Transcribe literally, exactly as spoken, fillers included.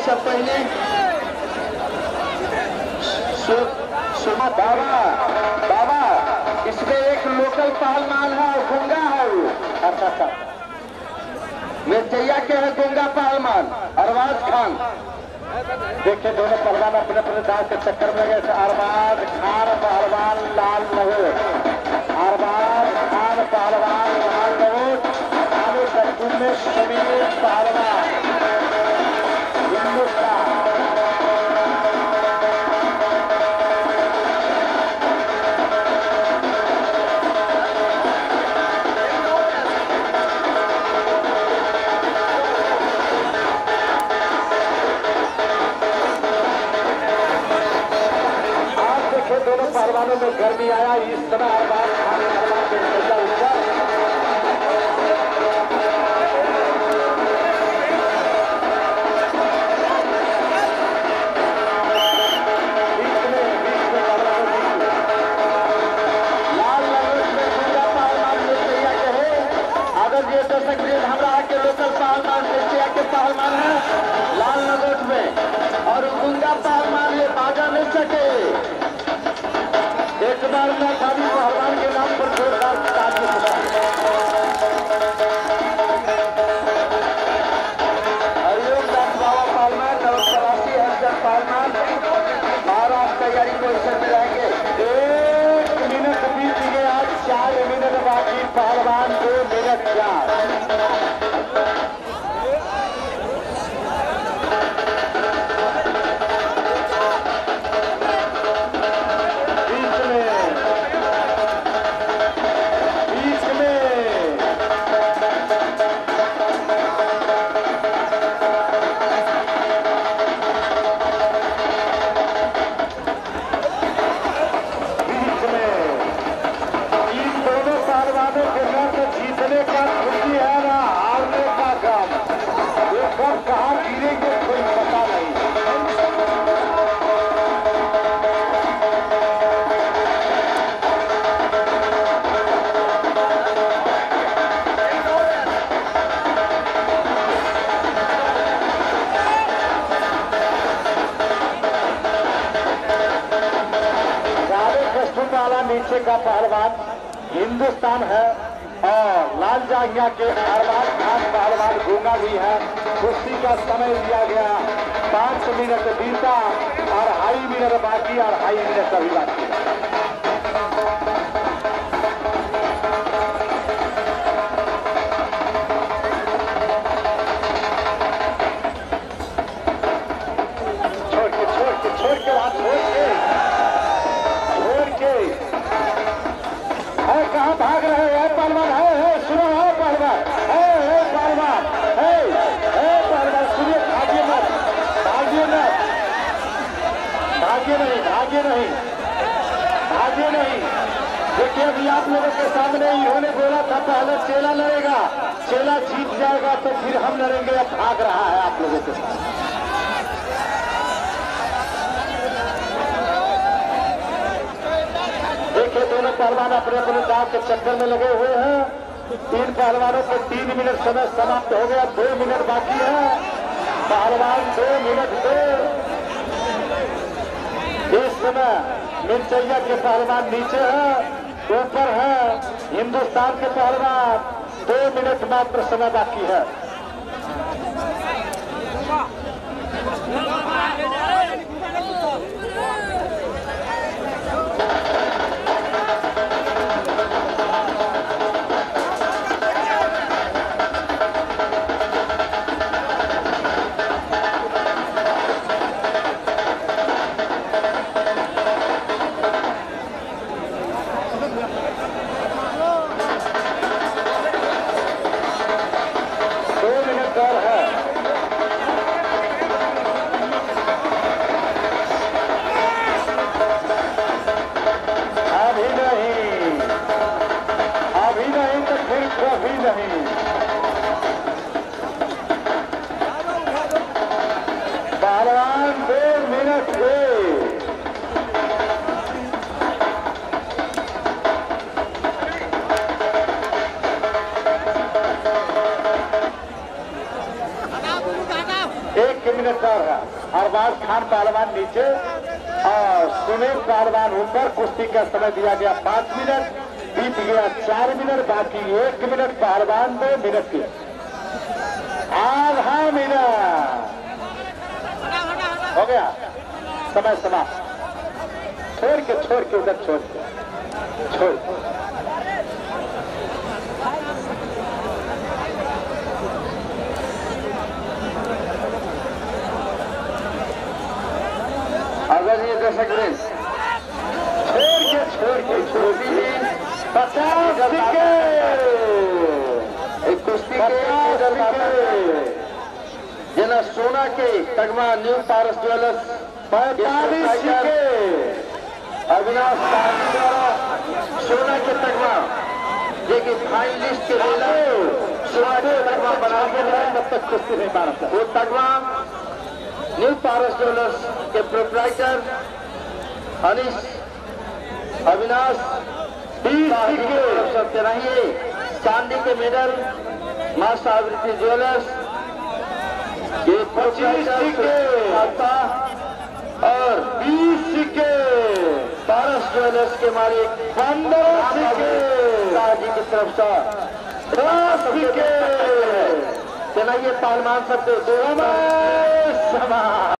से पहले सुना बाबा बाबा इसमें एक लोकल पहलवान है और गुंगा है वो। अच्छा अच्छा मिर्चैया के है गुंगा पहलवान अरबाज खान। देखिए दोनों पहलवान अपने अपने दांव के चक्कर में गए। अरबाज खान पहलवान लाल नवोट, अरबाज खान पहलवान लाल नवोट, आगे दक्षिण में शमीर पहलवान हिंदुस्तान। दोनों पहलवानों में गर्मी आया इस समय अरबाज खान पहलवान के ऊपर बीच में बीच में लाल नवोट में गुंगा पहलवान मिर्चैया के है। अगर ये दर्शक हमरा के लोकल पहलवान मिर्चैया के पहलवान है लाल नवोट में और गुंगा पहलवान ये भागा नहीं सके। एक बार मैं खाली पहलवान के नाम पर जोरदार ताली हरिओम दास बाबा पहलवान नवसरासी हजर पहलवान महाराज तैयारी को इसे मिलाएंगे। एक मिनट बीत गया, चार मिनट बाकी, पहलवान दो मिनट चार। नीचे का पहलवान हिंदुस्तान है और लाल जांघिया के अरबाज खान पहलवान गूंगा भी है। कुश्ती का समय दिया गया पांच मिनट बीता और अढ़ाई मिनट बाकी, अढ़ाई मिनट अभी बाकी। छोड़ के छोड़ के छोड़ के हाथ छोड़ के छोड़ के है कहाँ भाग रहे हैं पहलवान? है है सुनो है पहलवान, है है पहलवान, है है पहलवान सुनिए, भागिए मत, भागिए मत, भागिए नहीं, भागिए नहीं, भागिए नहीं। देखिए अभी आप लोगों के सामने इन्होंने बोला था पहले चेला लड़ेगा, चेला जीत जाएगा तो फिर हम लड़ेंगे। अब भाग रहा है आप लोगों के साथ। देखिए दोनों पहलवान अपने अपने दांव के चक्कर में लगे हुए हैं। तीन पहलवानों को तीन मिनट समय समाप्त हो गया, दो मिनट बाकी है। पहलवान दो मिनट दो। इस समय मिर्चैया के पहलवान नीचे है, ऊपर है हिंदुस्तान के पहलवान। दो मिनट मात्र समय बाकी है। मिनट और है। अरबाज खान पहलवान नीचे और सुनील पहलवान ऊपर। कुश्ती का समय दिया गया पांच मिनट, बीत गया चार मिनट, बाकी एक मिनट। पहलवान दो मिनट की आधा मिनट हो गया, समय समाप्त। छोड़ के छोड़ के उधर छोड़ के छोड़ अगर ये दर्शक छोड़ के छोड़ के छोड़ी पचास कुश्ती के जना सोना के तगमा न्यू पारस ज्वेलर्स पैंतालीस के अविनाश द्वारा सोना के तगमा देखिए फाइनलिस्ट के सोना के तगमा बना के तब तक कुश्ती नहीं पा रहा। वो तगमा न्यू पारस ज्वेलर्स के प्रोप्राइटर अनिश अविनाश सबसे रहिए। चांदी के मेडल मां सावित्री ज्वेलर्स के पच्चीस के और बीस के पारस ज्वेलर्स के मालिक पंद्रह के जी की तरफ से दस के चलाइए पहलवान सबसे दो समा